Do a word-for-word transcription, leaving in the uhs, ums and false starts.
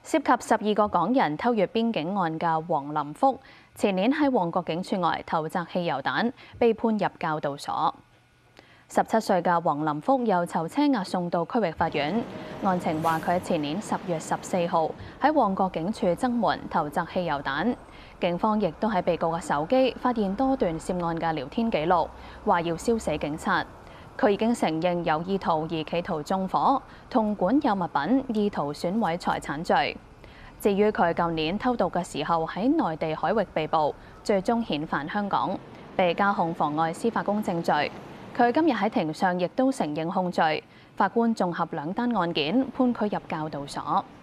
涉及十二個港人偷越邊境案嘅黃林福，前年喺旺角警署外投擲汽油彈，被判入教導所。十七歲嘅黃林福由囚車押送到區域法院。案情話佢喺前年十月十四號喺旺角警署側門投擲汽油彈，警方亦都喺被告嘅手機發現多段涉案嘅聊天記錄，話要燒死警察。佢已經承認有意圖而企圖縱火，同管有物品意圖損毀財產罪。至於佢舊年偷渡嘅時候喺內地海域被捕，最終遣返香港，被加控妨礙司法公正罪。佢今日喺庭上亦都承認控罪，法官綜合兩單案件判佢入教導所。